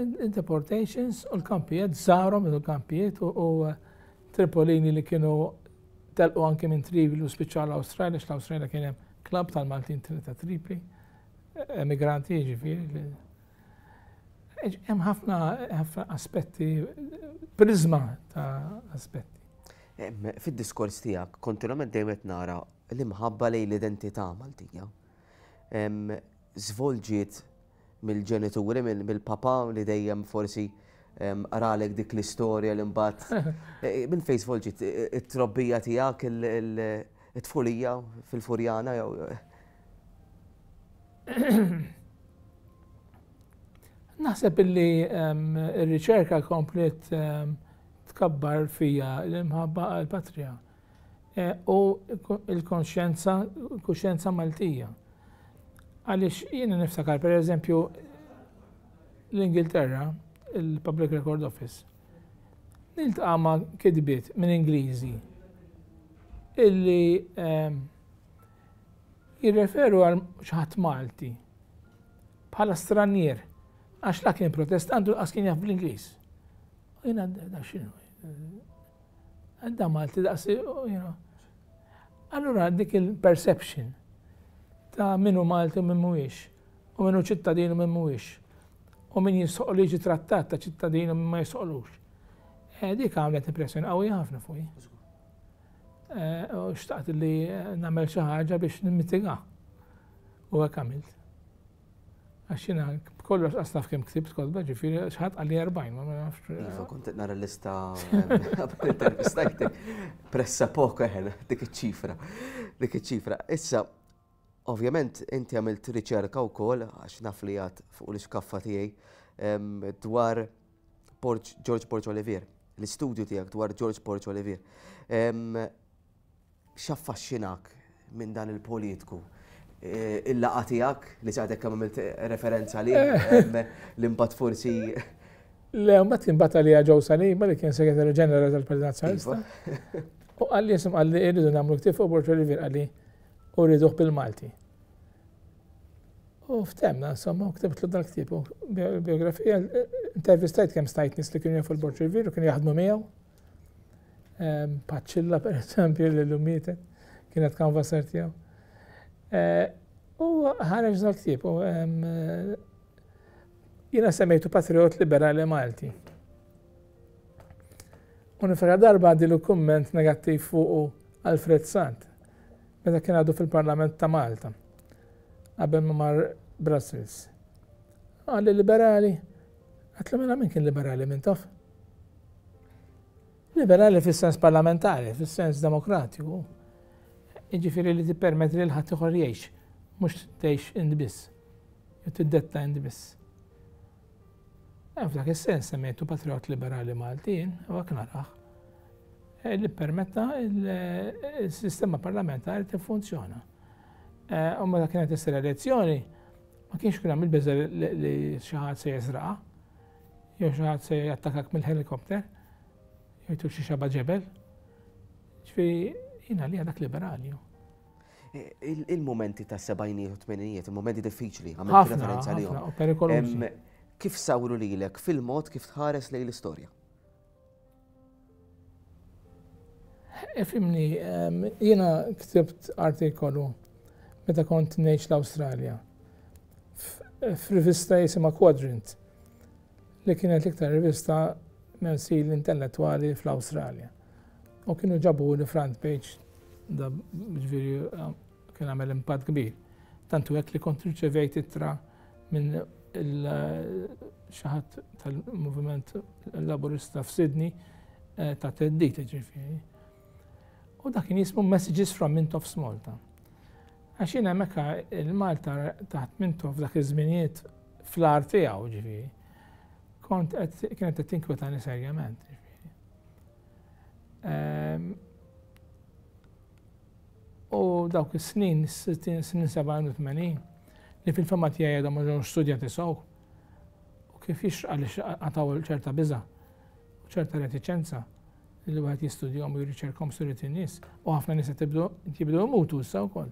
S2: il-deportations u l-kampijiet, żarhom il-kampijiet u Tripolini li kienu telqu anke minn Tripli u spiċċaw l-Awstralja, l-Awstralja kien hemm klabb tal-Maltin ta' Tripli, emigranti ġifieri. Hemm ħafna aspetti, prizma ta' aspetti.
S1: Fid-diskors tiegħek kontinwament dejjem qed nara l-imħabba lejn l-identità Maltija. Żvolġiet mill-ġenituri, mill-papa li dejjem forsi aralek dik l-istorja li mbagħad minn fejn żvolġiet it-trobbija tiegħek it-tfulija fil-Furjana jew.
S2: Naħseb illi r-riċerka komplet tkabbar fija l-imħabba għal-patrija u l-kuxjenza Maltija. Għaliex jiena niftakar, per eżempju, l-Ingilterra, il-Public Record Office, niltqa' ma' kidbiet minn Ingliżi illi jirreferu għal xi ħadd Malti bħala stranier għax la kien protestantu għas kien jaf bl-Ingliż. Jiena da x'inhu? Għadda Malti daqsi, allura dik il-perception ta' minnu Malti u minn mhuwiex, u minnu ċittadinu minn mhuwiex, u min jisoq li jiġi trattat ta' ċittadinu minn ma jisoqlux. Dik għamlet impressjoni qawwija ħafna fuqi. U xtaqt li nagħmel xi ħaġa biex nimmitiga. U hekk għamilt. Għax jiena kollox qasnaf kemm ktibt kodba, ġifieri x'ħadd qalli 40, ma nafx.
S1: Iva, kont nara l-lista intervistajtek pressa poco dik iċ-ċifra. Dik iċ-ċifra. Issa, ovvjament, inti għamilt riċerka wkoll għax naf li għad fuq l-iskaffa tiegħi dwar George Porgy Olivier, l-istudju tiegħek dwar George Porgy Olivier. X'affaxxinak minn dan il-politiku? Il-laqa tiegħek li saqtek kemm għamilt referenza li l-impatt forsi.
S2: Le, mbagħad kien bata li ġew Salima li kien segretarju ġenerali tal-Partit Nazzjonalista. U qalli isem qalli irridu nagħmlu ktieb fuq Porgy Olivier qalli u rriduh bil-Malti. U ftemna, insomma, u ktibtlu dal-ktieb. Biografija, intervistajt kemm stajt nies li kienu jafu l-Porgy Olivier u kienu jaħdmu miegħu. Paċċilla, per eżempju, li mietet, kienet kanvasser tiegħu. U ħareġ dal-ktieb u jiena semmejtu Patriot Liberali Malti. U nifra darba għaddilu kumment negattiv fuq Alfred Sant, meta kien għadu fil-Parlament ta' Malta, qabel ma mar Brussels. Għalli liberali, għatlu mela min kien liberali minn taf? Liberali fis-sens parlamentari, fis-sens demokratiku. Iġifieri li tippermetti li l-ħadd ieħor jgħix, mhux tgħix indbiss, jew tiddetta indbiss. F'dak is-sens semmejtu Patriot Liberali Maltin, u hekk naraħ. Li permetta il-sistema parlamentari tiffunzjona. U meta kienet issir elezzjoni, ma kienx kien hemm il-biża li xi ħadd se jesraqa, jew xi ħadd se jattakak mill-helikopter, jew jtul xi xaba ġebel. Ġifieri jiena li dak liberali.
S1: Il-momenti ta' sebgħinijiet u tmenijiet, il-momenti diffiċli, għamilt referenza lihom.
S2: Ħafna, perikolużi.
S1: Kif sawru lilek fil-mod kif tħares lejn l-istorja?
S2: Fimni, jiena ktibt artikolu meta kont ngħix l-Awstralja f'rivista jisimha Quadrant li kienet l-iktar rivista mensil intellettwali fl-Awstralja. U kienu ġabu li front page da ġifieri kien għamel impatt kbir. Tantu hekk li kont riċevejt ittra minn xi ħadd tal-Moviment Laburista f'Sydney ta' teddit ġifieri. U dak kien jismu Messages from Mintoff's Malta. Għax jiena hemmhekk il-Malta taħt Mintoff dak iż-żminijiet fl-art tiegħu ġifieri. Kienet qed tinkwetani serjament. U dawk is-snin, snin 87, li fil-fema tiegħi għadhom ma ġewx studjati sew. U kif għaliex għataw ċerta biża' u ċerta reticenza li wieħed jistudjahom u jirriċerkhom suriet in-nies. U ħafna nies qed jibdew imutu issa wkoll.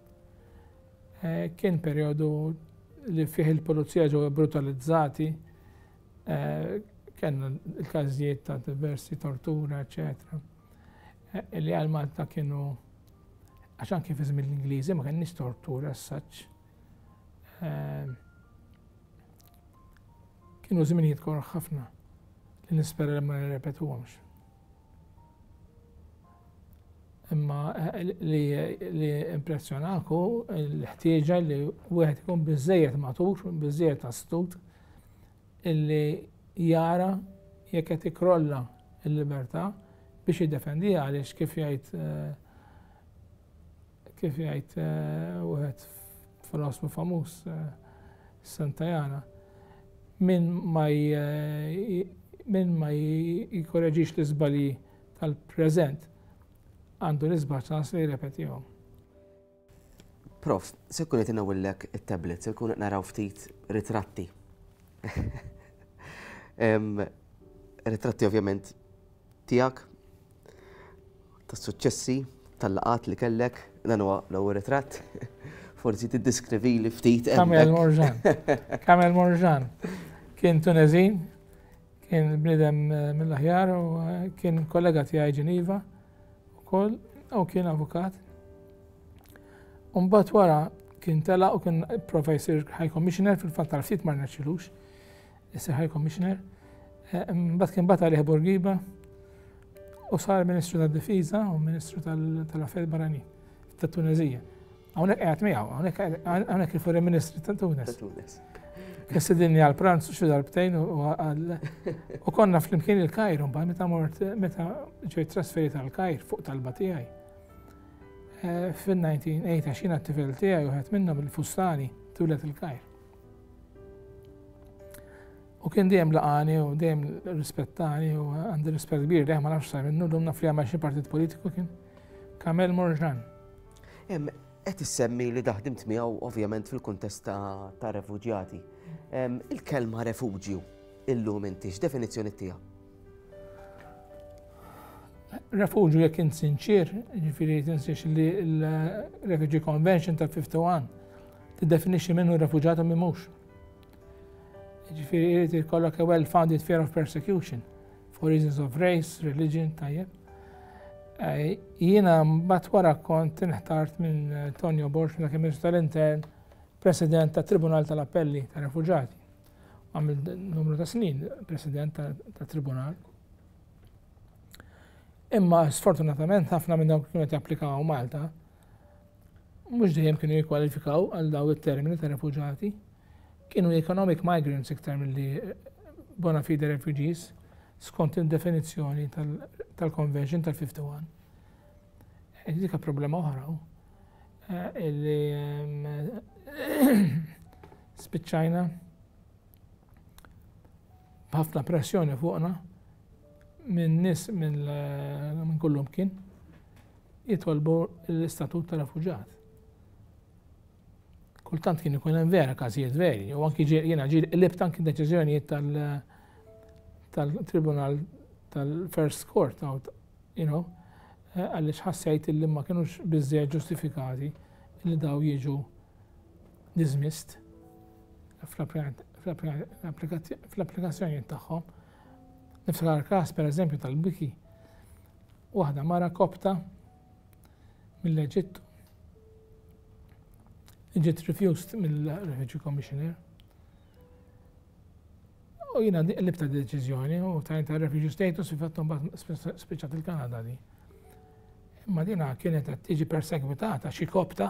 S2: Kien perjodu li fih il-pulizija ġew brutalizzati, kellna l-każijiet ta' diversi tortura, eċetera. Li għal Malta kienu għaxan kif iżmi l-Ingliżi ma kienx tortura as such. Kienu żminijiet korroħ ħafna li nispera li ma nirrepetuhomx. Imma li impressjonaku l-ħtieġa li wieħed ikun biżżejjed matur, biżżejjed astut, illi jara jekk qed ikrolla l-libertà biex jiddefendiha għaliex kif jgħid wieħed filosfu famuż Santayana min ma jikkoreġix l-iżbalji tal-preżent għandu l-izbaċ ċans li jirrepetihom.
S1: Prof, se kun qed inawillek it-tablet, se kun qed naraw ftit ritratti. Ritratti ovvjament tiegħek, tas-suċċessi, tal-laqat li kellek, dan huwa l-ewwel ritratt. Forsi tiddiskrivili ftit.
S2: Kamel Morġan. Kien Tunezin, kien bniedem mill-aħjar u kien kollega tiegħi Ġeniva. U kien avukat. Mbagħad wara kien telaq u kien prova jsir High Commissioner fil-fatt tal-ftit ma rnexxilux isir High Commissioner. Mbagħad kien bata għalih Bourguiba u sar Ministru tad-Difiża u Ministru tal-Affarijiet Barranin tat-Tunezija. Hawnhekk qiegħed miegħu, hawnhekk il-Foreign Ministru ta' Tunis. Kien sidinni għal pranzu xi darbtejn u konna flimkien il-Kajr mbagħad meta ġejt trasferit għall-Kajr fuq talba tiegħi. Fil-1980 xina t-tifel tiegħi u ħadd minnhom il-Fustani tulet il-Kajr. U kien dejjem laqani u dejjem rispettani u għandi rispett kbir dejjem ma nafx sar minnu dum naf li għamel xi partit politiku kien Kamel Morġan.
S1: Qed issemmi li daħdimt miegħu ovvjament fil-kuntest ta' refuġjati. Il-kelma refuġju illum inti x'definizzjoni tiegħek?
S2: Refuġju jekk int sinċir, ġifieri tinsiex li l-Refugee Convention tal-51 tiddefinixxi minnu refuġjat u min mhux. Ġifieri jrid ikollok a well-founded fear of persecution for reasons of race, religion, tajjeb. Jiena mbagħad wara kont inħtart minn Tonio Borg meta kien Ministru tal-Intern, President tat Tribunal tal-Appelli ta' Refuġjati. Għamil numru ta' snin President ta' Tribunal. Imma sfortunatament ħafna minn dawk kienu qed japplikaw Malta mhux dejjem kienu jikkwalifikaw għal daw it-termini ta' refuġjati. Kienu economic migrants iktar milli bona fide refugees skont id-definizzjoni tal-Convention tal-51. Dik problema oħra illi spiċċajna b'ħafna pressjoni fuqna minn nies minn kullum kien jitolbu l-istatut ta' refuġjat. Kultant kien ikun hemm vera każijiet veri, u anki jiena libt anki deċiżjonijiet tal-Tribunal tal-First Court, għaliex ħassejt illi ma kienux biżżejjed ġustifikati li daw jiġu dismissed fl-applikazzjonijiet tagħhom. Niftakar każ pereżempju tal-Biki, waħda mara kopta mill-Eġittu ġiet refused mill-Refugee Commissioner. U jiena libta deċiżjoni u tajta refugee status u fattom spiċċat il-Kanada di. Imma dina kienet qed tiġi persegwitata xi kopta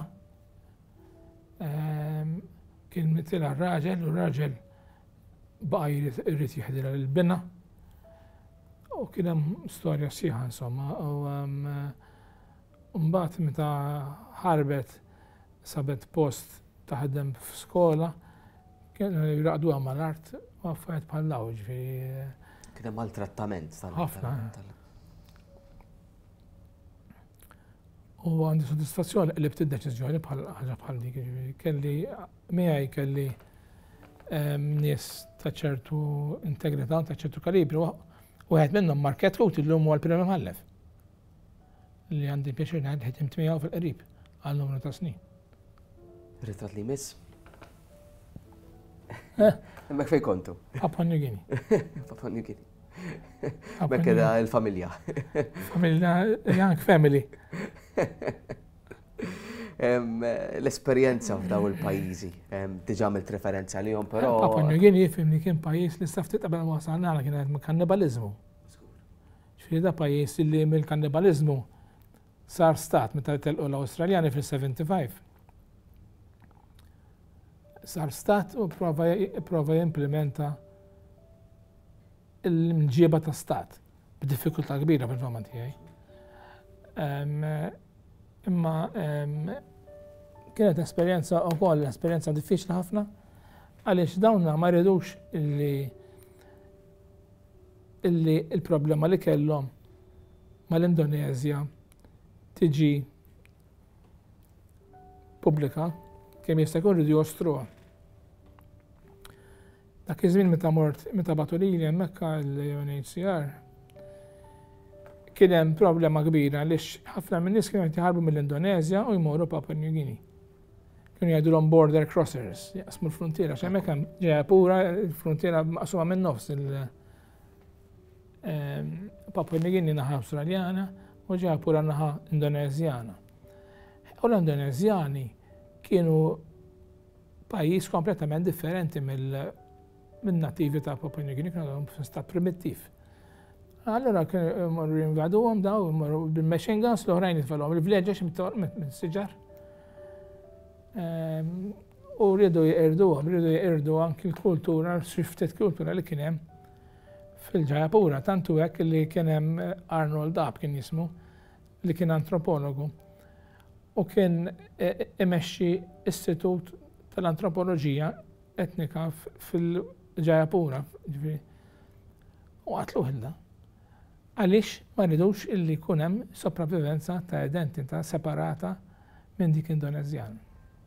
S2: kien mitilha r-raġel u r-raġel baqa' jrid jeħdilha lill-bina. U kien hemm storja sieħa insomma u mbagħad meta ħarbet sabet post taħdem f'skola kienu jraqduha mal-art u affarijiet bħal dawn ġifieri.
S1: Kien hemm maltrattament
S2: ħafna. U għandi soddisfazzjoni li btiet deċiżjoni bħal ħaġa bħal dik kelli miegħi kelli nies ta' ċertu integrità ta' ċertu kalibri u wieħed minnhom Market Coat illum huwa l-Premju Mħallef li għandi pjaċir ngħid ħedimt miegħu fil-qrib għal numru ta' snin.
S1: Ritratt li miss? Hemmhekk fejn kontu?
S2: Papua New Guinea.
S1: Papua New Guinea. Bekeda il-familja.
S2: Familja, young family.
S1: L-esperjenza f'daw il-pajjiżi, diġà għamilt referenza għalihom, però.
S2: Papua New Guinea fimni kien pajjiż li staftit qabel wasalna għal kien kannibalizmu. Ġifieri da pajjiż li mill-kannibalizmu sar stat meta telqu l-Awstraljani fil-75. Sar stat u prova jimplementa l-mġieba ta' stat b'diffikultà kbira fil-fama tiegħi. Imma kienet esperjenza wkoll esperjenza diffiċli ħafna għaliex dawna ma rridux illi il-problema li kellhom mal-Indonezja tiġi pubblika kemm jista' jkun rridu jostruha. Dak iż-żmien meta batu lili hemmhekk l-UNHCR kien hemm problema kbira għaliex ħafna minn nies kienu jħarbu mill-Indonezja u jmorru Papua New Guinea. Kienu jgħidulhom border crossers, jaqsmu l-frontiera, għax hemmhekk hemm Ġayapura, l-frontiera maqsuma minn nofs Papua New Guinea naħa Awstraljana u Ġayapura naħa Indonezjana. U l-Indonezjani kienu pajjiż kompletament differenti mill-nativi ta' Papua New Guinea, kienu għadhom stat primittiv. Allora morru jinvaduhom daw, morru bil-machine guns l-oħrajn jitfallhom il-vleġġex minn siġar. U rridu jqirdu anki l-kultura, xiftet kultura li kien hemm fil-Ġayapura, tantu hekk li kien hemm Arnold Dabb kien jismu, li kien antropologu. U kien imexxi istitut tal-antropoloġija etnika fil-Ġayapura. U għatlu ħilda. Għaliex ma rridux illi jkun hemm sopravivenza ta' identità separata minn dik Indonezjana.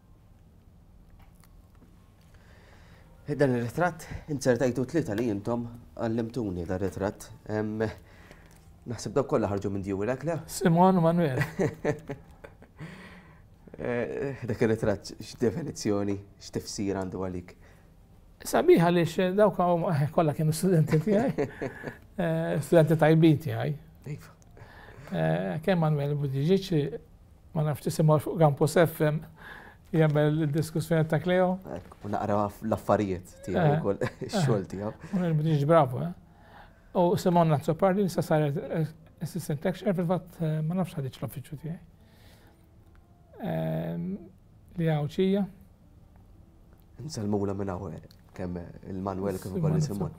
S1: Dan ir-ritratt insertajtu tlieta li intom għallimtuni dan ritratt. Naħseb dawk kollha ħarġu minn djuwilek le?
S2: Simon u Manuel.
S1: Dak ir-ritratt x'definizzjoni, x'tifsir għandu għalik?
S2: Sabiħ għaliex dawk kollha kienu studenti tiegħi. Studenti tajbin tiegħi. Kemm Manuel Budiġiċ ma nafx tisimgħu fuq Campus FM jagħmel id-diskussjoni ta' Kleo.
S1: U naqra l-affarijiet tiegħu wkoll ix-xogħol tiegħu.
S2: Manuel Budiġiċ bravo. U Simon Nazzopardi li sa saret assistant lecturer fil-fatt ma nafx ħadiċ l-uffiċċju tiegħi. Li Ċija.
S1: Nsalmula minn hawn kemm il-Manuel kif ukoll Simon.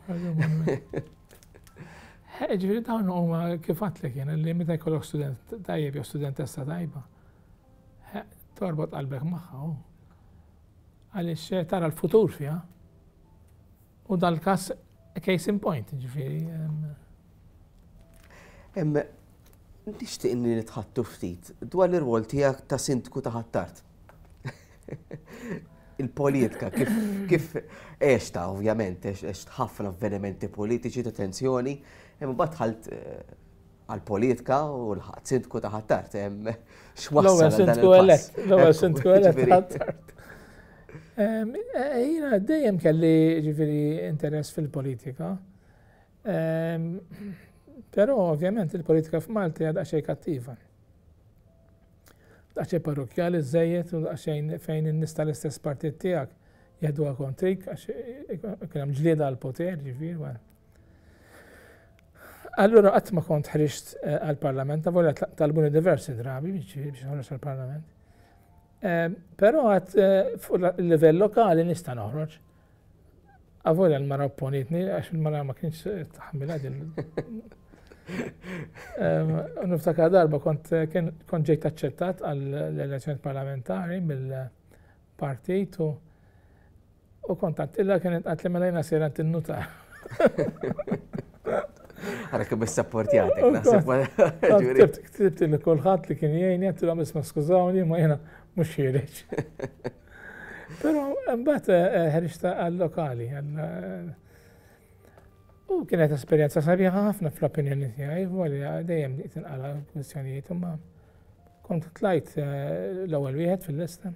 S2: Ġifieri dawn huma kif għatlek jien li meta jkollok student tajjeb jew studentessa tajba. Torbot qalbek magħha għaliex tara l-futur fiha. U dal-każ case in point, ġifieri.
S1: Nixtieq inni nitħattu ftit dwar l-irwol tiegħek ta' sindku ta' Ħattart. Il-politika, kif eċta, ovvjament, eċt ħafna avvenimenti politiċi ta' tensjoni, imma batħalt għal-politika u l-sindku ta' Ħattart.
S2: L-ewwel sindku elett Ħattart. Jiena dejjem kelli ġifieri interess fil-politika. Però ovvjament il-politika f'Malta hija daqsxejn kattiva. Daqsxejn parrokjali żejjed u daqsxejn fejn in-nies tal-istess partit tiegħek jieħduha kontrik għax kien hemm ġlieda għall-poter ġifieri. Allura qatt ma kont ħriġt għall-Parlament, volja talbuni diversi drabi biex noħroġ għall-Parlament. Però għad fuq il-livell lokali nista' noħroġ. Avolja l-mara opponitni għax il-mara ma kienx taħmilha din. Niftakar darba kont ġejt aċċettat għall-elezzjoni parlamentari mill-partit u kont għattilla kienet għatli melajna sejra t-nutar.
S1: Għara kemm is-sapportjatek
S2: naħseb. Ktibt li kulħadd li kien jgħinni għattilhom isma' skużawni ma jiena mhux ħireġ. Però mbagħad ħriġt għall-lokali. U kienet esperjenza sabiħa ħafna fl-opinjoni tiegħi, volja dejjem tinqala kwistjonijiet imma kont tlajt l-ewwel wieħed fil-lista.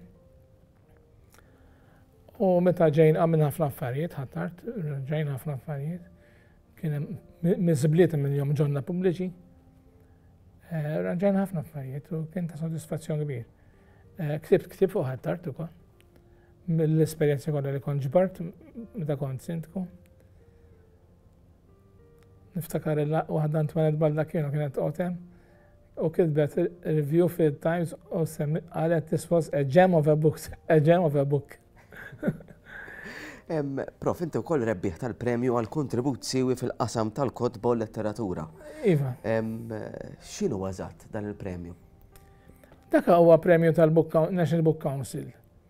S2: U meta ġejn għamilna ħafna affarijiet, Ħattart, ġejn ħafna affarijiet. kien mizbliet minn jom ġonna pubbliċi. Raġajna ħafna affarijiet u kien ta' soddisfazzjon kbir. Ktib fuq ħaddart ukoll. Mill-esperjenzi kollha li kont ġbart meta kont sindku. Niftakar waħda ntwalet balda kienu kienet qotem u kitbet review fil-Times u qalet this was a gem of a book. A gem of a book.
S1: Prof, inti wkoll rebbieħ tal-premju għal kontribut siwi fil-qasam tal-kotba u letteratura.
S2: Iva.
S1: X'inhu eżatt dan il-premju?
S2: Dak huwa premju tal-National Book Council.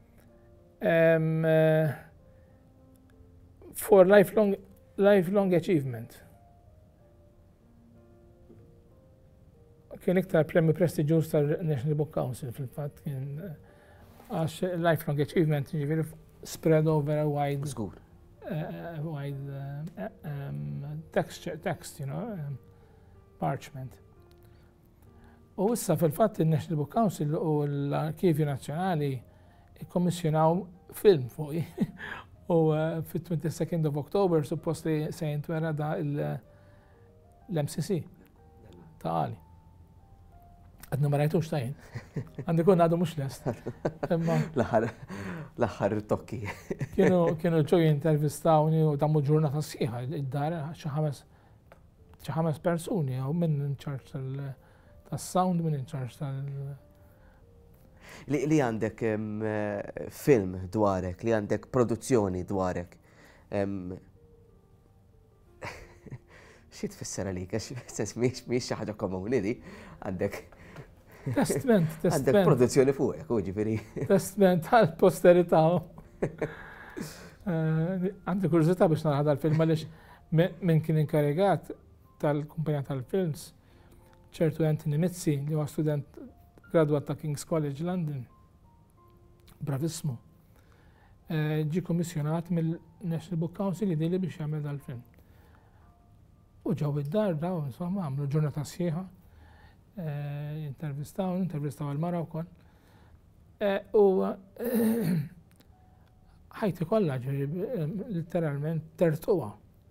S2: For lifelong achievement. Kien iktar premju prestiġjuż tal-National Book Council fil-fatt kien għax lifelong achievement ġifieri spread over a wide text, you know, parchment. U issa fil-fatt il-National Book Council u l-Arkivju Nazzjonali ikkommissjonaw film fuqi. U fit-22nd of October suppost li se jintwera da l-MCC ta' għali. Għadna ma rajtux tajn. Għandi kun għadu mux lest.
S1: L-aħħar tokki.
S2: Kienu ġo jintervistawni u dammu ġurnata sħiħa id-dar ċaħames persuni għaw minn inċarġ tal-sound, minn inċarġ tal-
S1: Li għandek film dwarek, li għandek produzzjoni dwarek. Xi tfisser għalik, sens miex xi ħaġa komuni di, għandek
S2: Testament.
S1: Għandek produzzjoni fuqek, u ġifieri.
S2: Testament tal-posterità. Għandi kurzita biex nara dal-film għaliex minn kien inkarigat tal-kumpanija tal-films, ċertu Anthony Mizzi, li huwa student gradwat ta' King's College London, bravissimo. Ġi kommissjonat mill-National Book Council li biex jagħmel dal-film. U ġew id-dar daw, insomma, għamlu ġurnata sħiħa. Intervistaw għal-mara u koll. U ħajti kollha literalment tertuwa.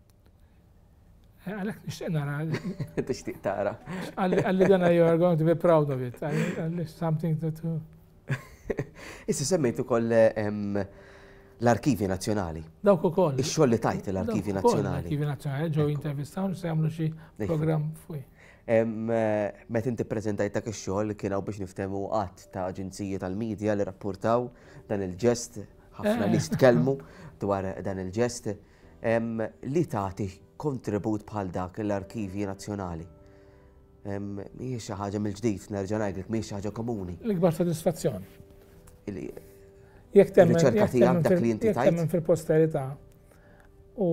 S2: Għalek nixtieq nara.
S1: Tixtieq tara.
S2: Għalli dana you are going to be proud of it. Għalli something to do.
S1: Issa semmejt ukoll l-Arkivi Nazzjonali.
S2: Dawk ukoll.
S1: Ix-xogħol li tajt l-Arkivi Nazzjonali.
S2: L-Arkivi Nazzjonali ġew intervistaw se jagħmlu xi programm fuq.
S1: Met inti prezentajt dak ix-xogħol kienu biex niftehmu qatt ta' aġenziji tal-medja li rapportaw dan il-ġest, ħafna nies tkellmu dwar dan il-ġest, li tagħti kontribut bħal dak l-Arkivi Nazzjonali. Mhijiex xi ħaġa mill-ġdid nerġa' ngħidlek mhijiex xi ħaġa komuni.
S2: L-ikbar sodisfazzjon.
S1: Jekk temmen dak li inti tajt.
S2: Temmen fil-posterità u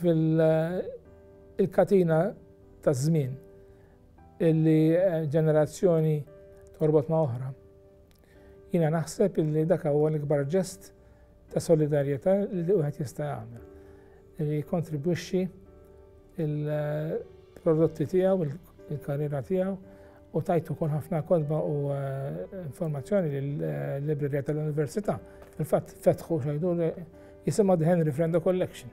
S2: fil-katina ta' żmien illi ġenerazzjoni torbot ma' oħra. Jiena naħseb illi dak huwa l-ikbar ġest ta' solidarjetà li wieħed jista' jagħmel. Li jikkontribwixxi il-prodotti tiegħu, il-karriera tiegħu u tajtu kol ħafna kodba u informazzjoni lill-librerija tal-Università. Fil-fatt fetħu xejdu jisimha The Henry Frendo Collection.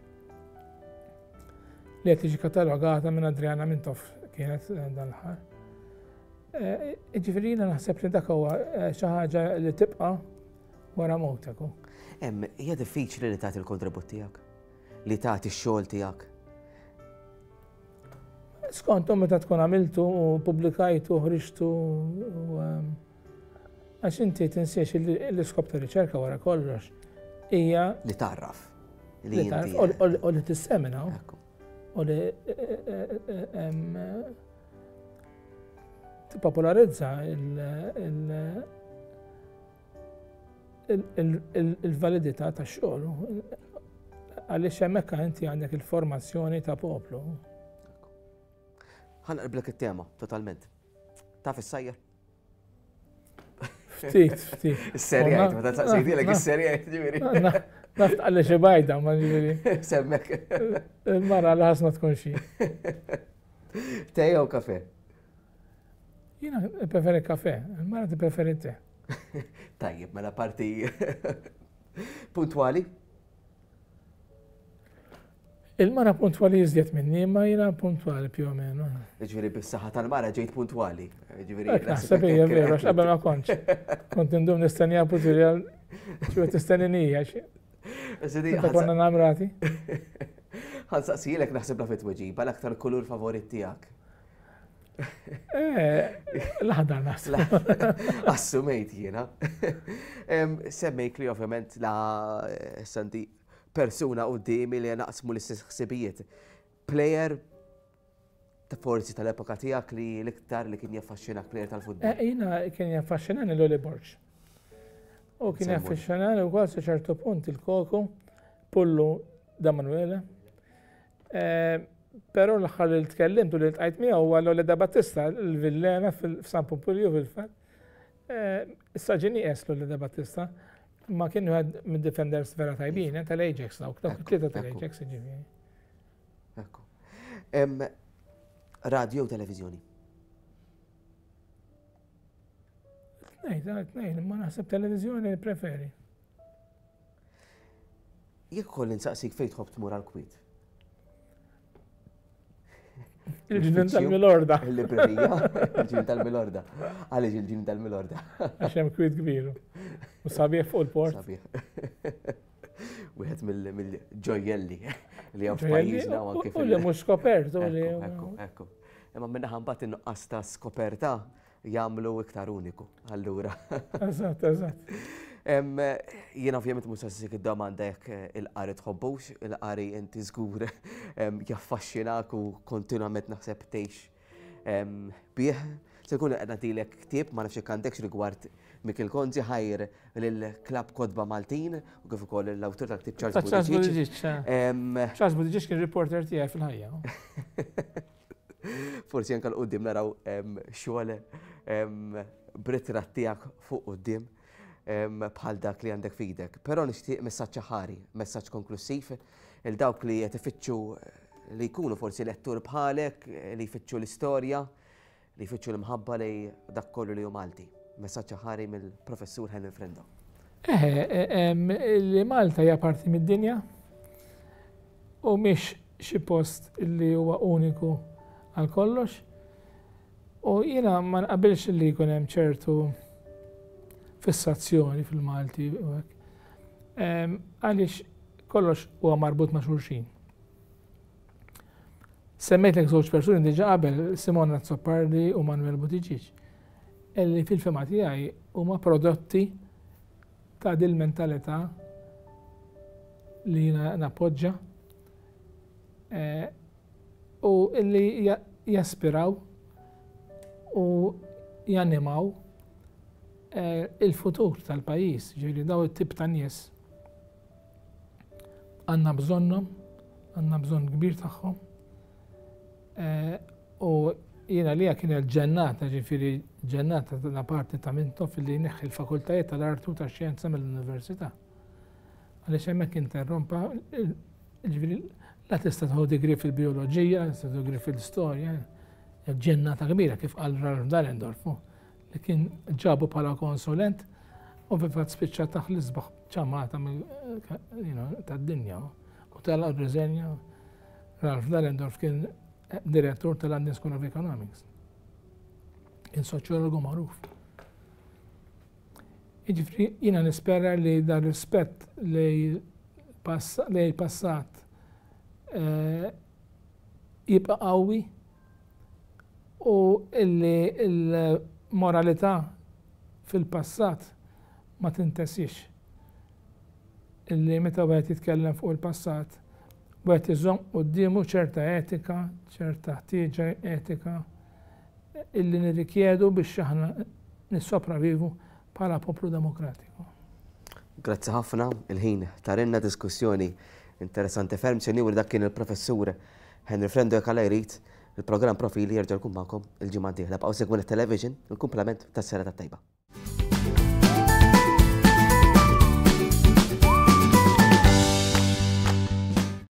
S2: Li qed tiġi katalogata minn Adriana Mintoff kienet dan l-ħar. Ġifieri jiena naħseb li dak huwa xi ħaġa li tibqa' wara mowtek.
S1: Hija diffiċli li tagħti l-kontribut tiegħek, li tagħti x-xogħol tiegħek.
S2: Skontom meta tkun għamiltu u pubblikajtu u ħriġtu għax inti tinsiex l-iskop ta' riċerka wara kollox hija
S1: li tarraf.
S2: U li tissemina u li tippopolarizza il-validità tax-xogħol. Għaliex hemmhekk inti għandek il-formazzjoni ta' poplu.
S1: Ħanqriblek it-tema totalment. Taf is-sajjer?
S2: Ftit.
S1: Is-serjajt, meta taqsejtilek is-serjajt ġifieri.
S2: Naf tqalli xi bajda ma ġifieri.
S1: Semmek.
S2: Il-mara li ħasna tkun xi.
S1: Te jew kafe?
S2: Jiena preferi kafe, il-mara tippreferi te.
S1: Tajjeb, mela parti puntwali?
S2: Il-mara puntwali jizdiet minni, ma jina puntwali più o meno.
S1: Ġifieri bis-saħħa tal-mara ġejt puntwali.
S2: Naħseb hija veru, qabel ma kontx. Kont indum nistennija putirja ċu tistenninija. Ta' konna namrati.
S1: Ħansaqsilek naħseb la fit-tweġiba l-aktar kulur favorit tiegħek.
S2: L-ħadar naħseb.
S1: Assumejt jiena. Semmejk li ovvjament la santi persuna qudiemi li naqsmu l-istess ħsibijiet. Plejer ta' forsi tal-epoka tiegħek li l-iktar li kien jaffaxxinak plejer tal-futbol.
S2: Jiena kien jaffaxxinani l-Oli Borġ. U kien jaffaxxinani wkoll sa ċertu punt il-Koku, Pullu da Manuele. Però l-aħħar li tkellimt u li tqajt miegħu huwa l-Oli da Battista, l-Villena f'San Pompilju fil-fatt. Issa ġini l-Oli da Battista, ma kienu għad mid-defenders vera tajbin, tal-Ajax, dawk tlieta tal-Ajax ġifieri.
S1: Ekku. Radio u televizjoni?
S2: Tnejn, ma naħseb televizjoni preferi.
S1: Jekk kolli nsaqsik fejn tħobb tmur għall-kwiet?
S2: Il-ġnien tal-Milorda.
S1: Il-librerija, il-ġnien tal-Milorda. Għaliex il-ġnien tal-Milorda?
S2: Għax hemm kwiet kbir. U sabiħ fuq il-port.
S1: Sabiħ. Wieħed mill-ġojjelli li hemm f'pajjiżna u anke
S2: U li mhux skopertu li.
S1: Ekku. Imma minna ħambat innuqqas ta' skoperta jagħmlu iktar uniku allura.
S2: Eżatt.
S1: Jien ovvjament mhux saqsik id-domanda jekk il-qari tħobbux, il-qari inti żgur jaffaxxinak u kontinwament naħseb tgħix bih. Se jkun qed nagħtilek ktieb ma nafx jekk għandekx rigward Mikil Konzi ħajr lill-Klabb Kodba Maltin u kif ukoll l-awtur tal-ktieb Charles Buttigieg.
S2: Charles Buttigieg kien reporter tiegħi fil-ħajja.
S1: Forsi anke l-qudiem naraw xogħol b'ritratt tiegħek fuq quddiem bħal dak li għandek fidek. Però nixtieq messaġġ ħari, messaġġ konklusiv il dawk li qed ifittxu li jkunu forsi lettur bħalek, li jfittxu l-istorja, li jfittxu l-mħabba li dak kollu li hu Malti. Messaġġ ħari mill-professur Henry Frendo.
S2: Li Malta hija parti mid-dinja u mhix xi post li huwa uniku għal kollox. U jiena ma nqabilx li jkun hemm ċertu fissazzjoni fil-Malti u hekk. Għaliex kollox huwa marbut ma' xulxin. Semmejtlek żewġ persuni diġà qabel, Simona Zoppardi u Manuel Buttigieg, illi fil-fema tiegħi huma prodotti ta' dil-mentalità li jiena nappoġġja u illi jaspiraw u jannimaw il-futur tal-pajjiż, ġifieri daw it-tip ta' nies għandna bżonnhom, għandna bżonn kbir tagħhom. U jiena li kien il-ġennata, ġifieri ġennata ta' parti ta' Mintoff li jneħħi l-fakultajiet tal-artu tax-xjenza mill-università. Għaliex hemmhekk interrompa, ġifieri la tista' tieħu degree fil-bioloġija, tista' tieħu degree fil-istorja, ġennata kbira kif qal Ralph Dahrendorf li kien ġabu bħala konsulent u fil-fatt spiċċa taħt l-isbaħ ċamata tad-dinja u tal-riżenja. Ralph Dahrendorf kien direttur tal-London School of Economics. Kien soċjologu magħruf. Jiġifieri jiena nispera li dan rispett lejn il-passat jibqa' qawwi u il-moralità fil-passat ma tintesix. Illi meta wieħed jitkellem fuq il-passat, wieħed iżomm qudiemu ċerta etika, ċerta ħtieġa etika illi nirrikjedu biex aħna nissopravivu bħala poplu demokratiku.
S1: Grazzi ħafna, il-ħin tarinna diskussjoni interessanti ferm se dak kien il-professur Henry Frendo jekk alla jrid il-programm Profili jerġa' jkun magħkom il-ġimgħa d-dieħla. Bqgħu segwu it-television, il-kumplament tas-sera tat-tajba.